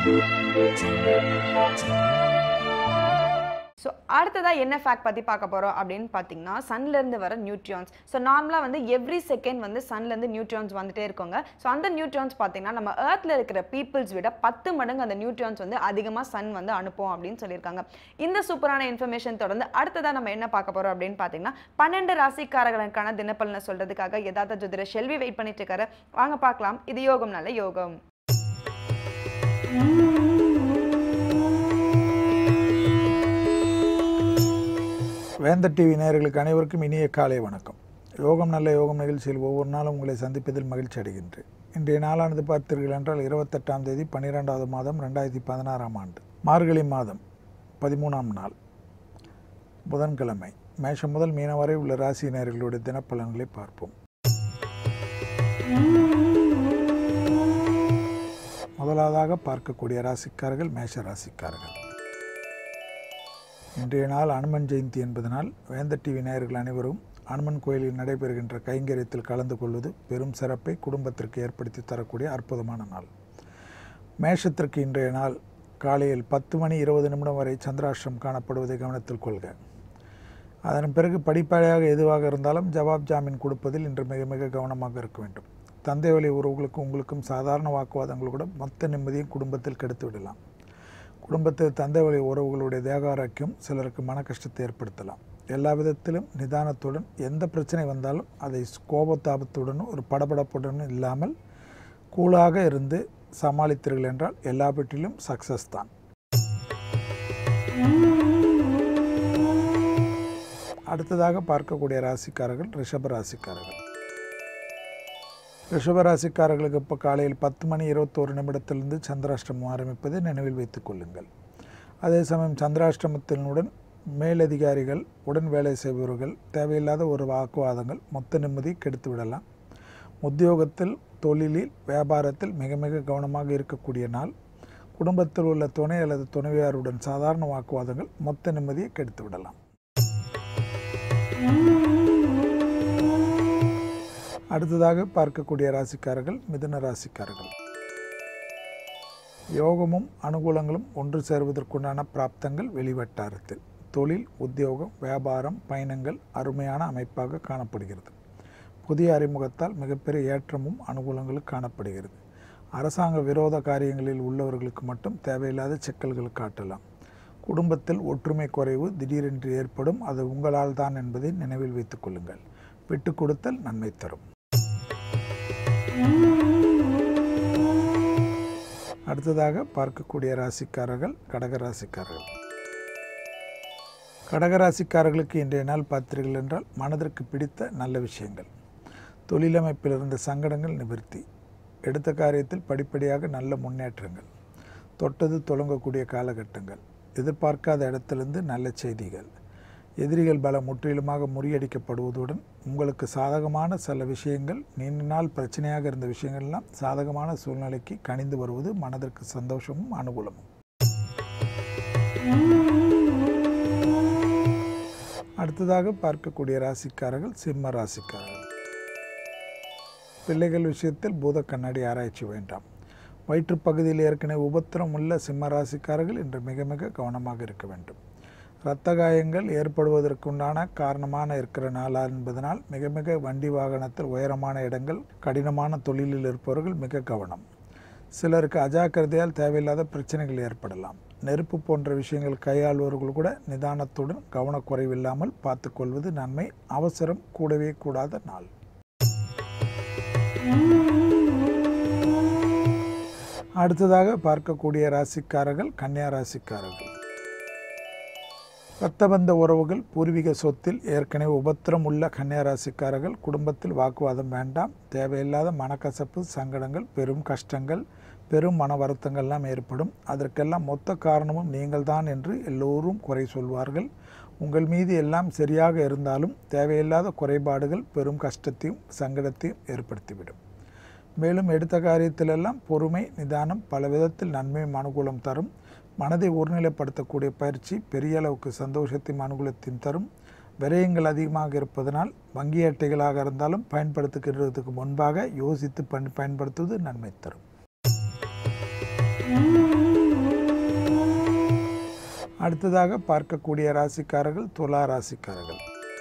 So, அடுத்ததா என்ன fact பத்தி பார்க்க போறோம் அப்படினு பாத்தீங்கன்னா சன்ல இருந்து வர நியூட்ரியான்ஸ். சோ நார்மலா வந்து எவ்ரி செகண்ட் வந்து சன்ல இருந்து நியூட்ரியான்ஸ் வந்துட்டே இருக்குங்க. சோ அந்த நியூட்ரியான்ஸ் பாத்தீங்கன்னா நம்ம எர்த்ல இருக்கிற பீப்பிள்ஸ் விட 10 மடங்கு அந்த நியூட்ரியான்ஸ் வந்து அதிகமா சன் வந்து அனுப்பும் அப்படினு சொல்லிருக்காங்க. இந்த சூப்பரான இன்ஃபர்மேஷன் தொடர்ந்து அடுத்ததா நம்ம என்ன பார்க்க போறோம் அப்படினு பாத்தீங்கன்னா 12 ராசிக்காரர்களுக்கான தினப்பலனை சொல்றதுக்காக யதார்த்த ஜோதிடர் ஷெல்வி வெயிட் பண்ணிட்டு இருக்காரு. வாங்க பார்க்கலாம். இது யோகம் நல்ல யோகம். வேந்தர் டிவி நேயர்களுக்கு அனைவருக்கும் இனிய காலை வணக்கம். யோகம் நல்ல யோகம் நிகழ்ச்சியில் ஒவ்வொரு நாளும் உங்களை சந்திப்பதில் மகிழ்ச்சி அடைகின்றேன். இன்றைய நாளானது பார்த்தீர்கள் என்றால் 28ஆம் தேதி 12வது மாதம் 2016ஆம் ஆண்டு மார்கழி மாதம் 13ஆம் நாள் புதன்கிழமை. மேஷம் முதல் மீனம் வரை உள்ள ராசி நேயர்களுடைய தினப்பலன்களை பார்ப்போம். முதலாவதாக பார்க்கக்கூடிய ராசிக்காரர்கள் மேஷ ராசிக்காரர்கள். இன்றைய நாள் அனுமன் ஜெயந்தி என்பதனால் வேந்தர் டிவி நேயர்கள் அனைவரும் அனுமன் கோயிலில் நடைபெறுகின்ற கைங்கரியத்தில் கலந்து கொள்வது பெரும் சிறப்பை குடும்பத்திற்கு ஏற்படுத்தி தரக்கூடிய அற்புதமான நாள். மேஷத்திற்கு இன்றைய நாள் காலையில் 10 மணி 20 நிமிடம் வரை சந்திராஷ்டிரம் காணப்படுவதை கவனத்தில் கொள்க. அதன் பிறகு படிப்படியாக எதுவாக இருந்தாலும் ஜவாப் ஜாமீன் கொடுப்பதில் இன்று மிக மிக கவனமாக இருக்க வேண்டும். தந்தை வழி உறவுகளுக்கும் உங்களுக்கும் சாதாரண வாக்குவாதங்கள் கூட மொத்த நிம்மதியும் குடும்பத்தில் கெடுத்து விடலாம். குடும்பத்தில் தந்தை வழி உறவுகளுடைய தேகாரோக்கியம் சிலருக்கு மன கஷ்டத்தை ஏற்படுத்தலாம். எல்லா விதத்திலும் நிதானத்துடன் எந்த பிரச்சனை வந்தாலும் அதை கோபத்தாபத்துடனும் ஒரு படபடப்புடனும் இல்லாமல் கூலாக இருந்து சமாளித்தீர்கள் என்றால் எல்லாவற்றிலும் சக்சஸ் தான். அடுத்ததாக பார்க்கக்கூடிய ராசிக்காரர்கள் ரிஷப ராசிக்காரர்கள். ரிஷபராசிக்காரர்களுக்கு இப்போ காலையில் 10 மணி 21 நிமிடத்திலிருந்து சந்திராஷ்டிரமம் ஆரம்பிப்பதை நினைவில் வைத்துக் கொள்ளுங்கள். அதே சமயம் சந்திராஷ்டிரமத்தினுடன் மேலதிகாரிகள் உடன் வேலை செய்பவர்கள் தேவையில்லாத ஒரு வாக்குவாதங்கள் மொத்த நிம்மதி கெடுத்து விடலாம். உத்தியோகத்தில் தொழிலில் வியாபாரத்தில் மிக மிக கவனமாக இருக்கக்கூடிய நாள். குடும்பத்தில் உள்ள துணை அல்லது துணைவியாருடன் சாதாரண வாக்குவாதங்கள் மொத்த நிம்மதியை கெடுத்து விடலாம். அடுத்ததாக பார்க்கக்கூடிய ராசிக்காரர்கள் மிதுன ராசிக்காரர்கள். யோகமும் அனுகூலங்களும் ஒன்று சேருவதற்குண்டான பிராப்தங்கள் வெளிவட்டாரத்தில் தொழில் உத்தியோகம் வியாபாரம் பயணங்கள் அருமையான அமைப்பாக காணப்படுகிறது. புதிய அறிமுகத்தால் மிகப்பெரிய ஏற்றமும் அனுகூலங்களும் காணப்படுகிறது. அரசாங்க விரோத காரியங்களில் உள்ளவர்களுக்கு மட்டும் தேவையில்லாத சிக்கல்கள் காட்டலாம். குடும்பத்தில் ஒற்றுமை குறைவு திடீரென்று ஏற்படும். அது உங்களால் தான் என்பதை நினைவில் வைத்துக் கொள்ளுங்கள். விட்டு கொடுத்தல் நன்மை தரும். அடுத்ததாக பார்க்கக்கூடிய ராசிக்காரர்கள் கடகராசிக்காரர்கள். கடகராசிக்காரர்களுக்கு இன்றைய நாள் பார்த்தீர்கள் என்றால் மனதிற்கு பிடித்த நல்ல விஷயங்கள், தொழிலமைப்பில் இருந்த சங்கடங்கள் நிவர்த்தி, எடுத்த காரியத்தில் படிப்படியாக நல்ல முன்னேற்றங்கள், தொட்டது தொடங்கக்கூடிய காலகட்டங்கள், எதிர்பார்க்காத இடத்திலிருந்து நல்ல செய்திகள், எதிரிகள் பல முற்றிலுமாக முறியடிக்கப்படுவதுடன் உங்களுக்கு சாதகமான சில விஷயங்கள் நீண்ட நாள் பிரச்சனையாக இருந்த விஷயங்கள்லாம் சாதகமான சூழ்நிலைக்கு கனிந்து வருவது மனதிற்கு சந்தோஷமும் அனுகூலமும். அடுத்ததாக பார்க்கக்கூடிய ராசிக்காரர்கள் சிம்ம ராசிக்காரர்கள். பிள்ளைகள் விஷயத்தில் பூத கண்ணாடி ஆராய்ச்சி வேண்டாம். வயிற்றுப்பகுதியில் ஏற்கனவே உபத்திரம் உள்ள சிம்ம ராசிக்காரர்கள் இன்று மிக மிக கவனமாக இருக்க வேண்டும். இரத்த காயங்கள் ஏற்படுவதற்குண்டான காரணமான இருக்கிற நாளா என்பதனால் மிக மிக வண்டி வாகனத்தில் உயரமான இடங்கள் கடினமான தொழிலில் இருப்பவர்கள் மிக கவனம். சிலருக்கு அஜாக்கிரதையால் தேவையில்லாத பிரச்சனைகள் ஏற்படலாம். நெருப்பு போன்ற விஷயங்கள் கையாள்வர்கள் கூட நிதானத்துடன் கவனக்குறைவில்லாமல் பார்த்துக்கொள்வது நன்மை. அவசரம் கூடவே கூடாத நாள். அடுத்ததாக பார்க்கக்கூடிய ராசிக்காரர்கள் கன்னியா ராசிக்காரர்கள். இரத்தபந்த உறவுகள் பூர்வீக சொத்தில் ஏற்கனவே உபத்திரம் உள்ள கன்னியா ராசிக்காரர்கள் குடும்பத்தில் வாக்குவாதம் வேண்டாம். தேவையில்லாத மனக்கசப்பு சங்கடங்கள் பெரும் கஷ்டங்கள் பெரும் மன வருத்தங்கள்லாம் ஏற்படும். அதற்கெல்லாம் மொத்த காரணமும் நீங்கள்தான் என்று எல்லோரும் குறை சொல்வார்கள். உங்கள் மீது எல்லாம் சரியாக இருந்தாலும் தேவையில்லாத குறைபாடுகள் பெரும் கஷ்டத்தையும் சங்கடத்தையும் ஏற்படுத்திவிடும். மேலும் எடுத்த காரியத்திலெல்லாம் பொறுமை நிதானம் பல விதத்தில் நன்மையும் அனுகூலம் தரும். மனதை ஒருநிலைப்படுத்தக்கூடிய பயிற்சி பெரிய அளவுக்கு சந்தோஷத்தையும் அனுகூலத்தையும் தரும். விரயங்கள் அதிகமாக இருப்பதனால் வங்கி அட்டைகளாக இருந்தாலும் பயன்படுத்துகிறதுக்கு முன்பாக யோசித்து பயன்படுத்துவது நன்மை தரும். அடுத்ததாக பார்க்கக்கூடிய ராசிக்காரர்கள் துலா ராசிக்காரர்கள்.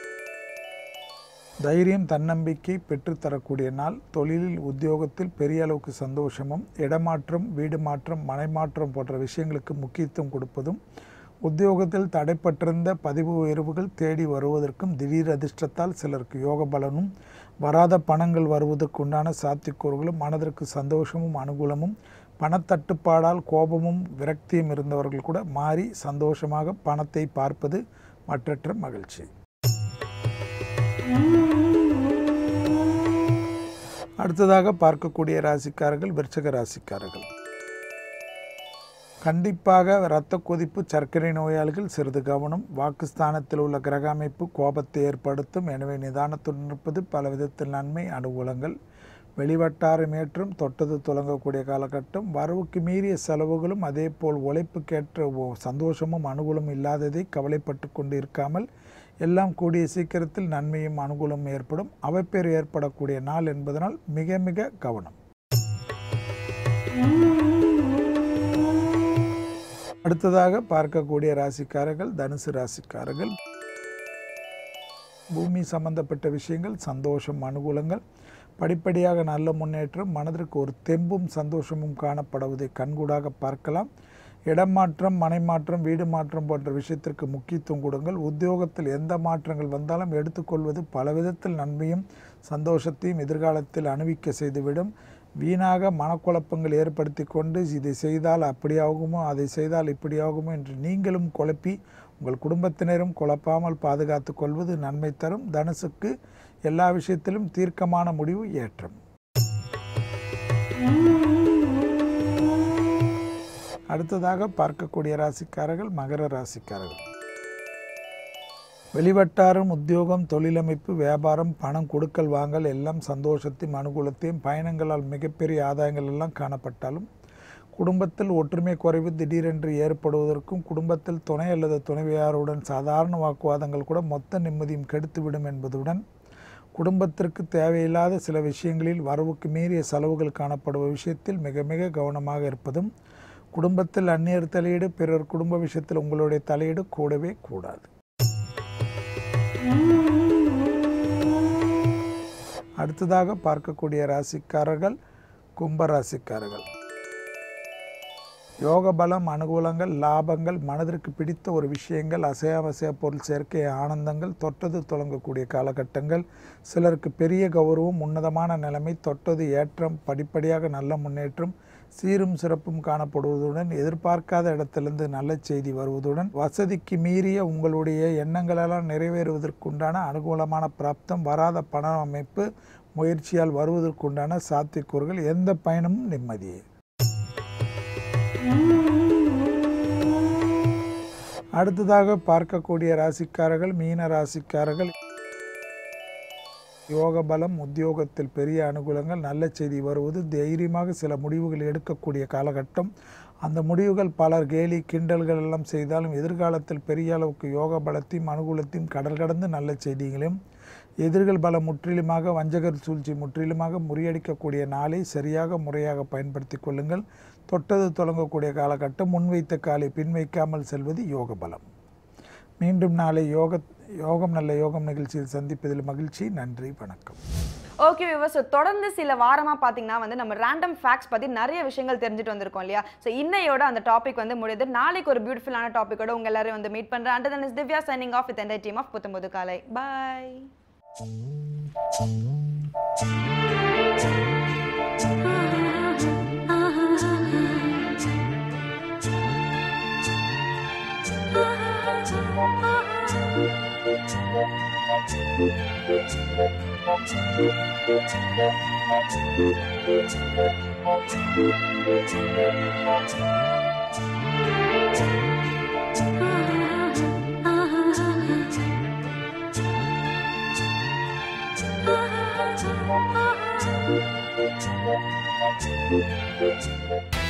தைரியம் தன்னம்பிக்கை பெற்றுத்தரக்கூடிய நாள். தொழிலில் உத்தியோகத்தில் பெரிய அளவுக்கு சந்தோஷமும், இடமாற்றம் வீடு மாற்றம் மனை மாற்றம் போன்ற விஷயங்களுக்கு முக்கியத்துவம் கொடுப்பதும், உத்தியோகத்தில் தடைப்பட்டிருந்த பதிவு உயர்வுகள் தேடி வருவதற்கும், திடீர் அதிர்ஷ்டத்தால் சிலருக்கு யோக பலனும், வராத பணங்கள் வருவதற்கு உண்டான சாத்தியக்கூறுகளும், மனதிற்கு சந்தோஷமும் அனுகூலமும், பணத்தட்டுப்பாடால் கோபமும் விரக்தியும் இருந்தவர்கள் கூட மாறி சந்தோஷமாக பணத்தை பார்ப்பது மற்றற்ற மகிழ்ச்சி. அடுத்ததாக பார்க்கக்கூடிய ராசிக்காரர்கள் விருச்சிக ராசிக்காரர்கள். கண்டிப்பாக இரத்த கொதிப்பு, சர்க்கரை நோயாளிகள் சிறிது கவனம். வாக்குஸ்தானத்தில் உள்ள கிரக அமைப்பு கோபத்தை ஏற்படுத்தும். எனவே நிதானத்துடன் இருப்பது பல விதத்தில் நன்மை. அனுகூலங்கள் வெளிவட்டாரம் ஏற்றம், தொட்டது துலங்கக்கூடிய காலகட்டம். வரவுக்கு மீறிய செலவுகளும் அதே போல் உழைப்புக்கேற்ற சந்தோஷமும் அனுகூலமும் இல்லாததை கவலைப்பட்டு கொண்டு இருக்காமல் எல்லாம் கூடிய சீக்கிரத்தில் நன்மையும் அனுகூலமும் ஏற்படும். அவைப்பேர் ஏற்படக்கூடிய நாள் என்பதனால் மிக மிக கவனம். அடுத்ததாக பார்க்கக்கூடிய ராசிக்காரர்கள் தனுசு ராசிக்காரர்கள். பூமி சம்பந்தப்பட்ட விஷயங்கள் சந்தோஷம் அனுகூலங்கள். படிப்படியாக நல்ல முன்னேற்றம். மனதிற்கு ஒரு தெம்பும் சந்தோஷமும் காணப்படுவதை கண்கூடாக பார்க்கலாம். இடம் மாற்றம் மனை மாற்றம் வீடு மாற்றம் போன்ற விஷயத்திற்கு முக்கியத்துவம் கொடுங்கள். உத்தியோகத்தில் எந்த மாற்றங்கள் வந்தாலும் எடுத்துக்கொள்வது பல விதத்தில் நன்மையும் சந்தோஷத்தையும் எதிர்காலத்தில் அனுபவிக்க செய்துவிடும். வீணாக மனக்குழப்பங்கள் ஏற்படுத்தி கொண்டு இதை செய்தால் அப்படியாகுமோ அதை செய்தால் இப்படியாகுமோ என்று நீங்களும் குழப்பி உங்கள் குடும்பத்தினரும் குழப்பாமல் பாதுகாத்து கொள்வது நன்மை தரும். தனுசுக்கு எல்லா விஷயத்திலும் தீர்க்கமான முடிவு ஏற்றம். அடுத்ததாக பார்க்கக்கூடிய ராசிக்காரர்கள் மகர ராசிக்காரர்கள். வெளிவட்டாரம் உத்தியோகம் தொழிலமைப்பு வியாபாரம் பணம் கொடுக்கல் வாங்கல் எல்லாம் சந்தோஷத்தையும் அனுகூலத்தையும், பயணங்களால் மிகப்பெரிய ஆதாயங்கள் எல்லாம் காணப்பட்டாலும் குடும்பத்தில் ஒற்றுமை குறைவு திடீரென்று ஏற்படுவதற்கும், குடும்பத்தில் துணை அல்லது துணைவியாருடன் சாதாரண வாக்குவாதங்கள் கூட மொத்த நிம்மதியும் கெடுத்துவிடும் என்பதுடன், குடும்பத்திற்கு தேவையில்லாத சில விஷயங்களில் வரவுக்கு மீறிய செலவுகள் காணப்படுவ விஷயத்தில் மிக மிக கவனமாக இருப்பதும், குடும்பத்தில் அந்நியர் தலையீடு பிறர் குடும்ப விஷயத்தில் உங்களுடைய தலையீடு கூடவே கூடாது. அடுத்ததாக பார்க்கக்கூடிய ராசிக்காரர்கள் கும்ப ராசிக்காரர்கள். யோக பலம் அனுகூலங்கள் லாபங்கள், மனதிற்கு பிடித்த ஒரு விஷயங்கள், அசையாவசைய பொருள் சேர்க்கை ஆனந்தங்கள், தொட்டது தொடங்கக்கூடிய காலகட்டங்கள், சிலருக்கு பெரிய கௌரவம் உன்னதமான நிலைமை, தொட்டது ஏற்றம், படிப்படியாக நல்ல முன்னேற்றம், சீரும் சிறப்பும் காணப்படுவதுடன் எதிர்பார்க்காத இடத்திலிருந்து நல்ல செய்தி வருவதுடன் வசதிக்கு மீறிய உங்களுடைய எண்ணங்களெல்லாம் நிறைவேறுவதற்குண்டான அனுகூலமான பிராப்தம், வராத பண அமைப்பு முயற்சியால் வருவதற்குண்டான சாத்தியக்கூறுகள், எந்த பயணமும் நிம்மதியே. அடுத்ததாக பார்க்கக்கூடிய ராசிக்காரர்கள் மீன ராசிக்காரர்கள். யோக பலம் உத்தியோகத்தில் பெரிய அனுகூலங்கள், நல்ல செய்தி வருவது, தைரியமாக சில முடிவுகள் எடுக்கக்கூடிய காலகட்டம். அந்த முடிவுகள் பலர் கேலி கிண்டல்கள் எல்லாம் செய்தாலும் எதிர்காலத்தில் பெரிய அளவுக்கு யோக பலத்தையும் அனுகூலத்தையும் கடல் கடந்து நல்ல செய்திகளையும், எதிர்கள் பலம் முற்றிலுமாக வஞ்சகர் சூழ்ச்சி முற்றிலுமாக முறியடிக்கக்கூடிய நாளை சரியாக முறையாக பயன்படுத்தி கொள்ளுங்கள். தொட்டது தொடங்கக்கூடிய காலகட்டம். முன்வைத்த காலை பின்வைக்காமல் செல்வது யோக பலம். மீண்டும் நாளை யோகம் நல்ல யோகம் நிகழ்ச்சியில் சந்திப்பதில் மகிழ்ச்சி. நன்றி, வணக்கம். ஓகே வியூவர்ஸ், தொடர்ந்து சில வாரமாக பார்த்தீங்கன்னா நம்ம ரேண்டம் ஃபேக்ட்ஸ் பற்றி நிறைய விஷயங்கள் தெரிஞ்சுட்டு வந்திருக்கோம் இல்லையா? ஸோ இன்னையோட அந்த டாபிக் முடியுது. நாளைக்கு ஒரு பியூட்டிஃபுல்லான டாப்பிக்கோட உங்கள் எல்லாரையும் மீட் பண்ணுறேன். And then is Divya signing off with entire team of Puththam Pudhu காலை. பாய். Thank you.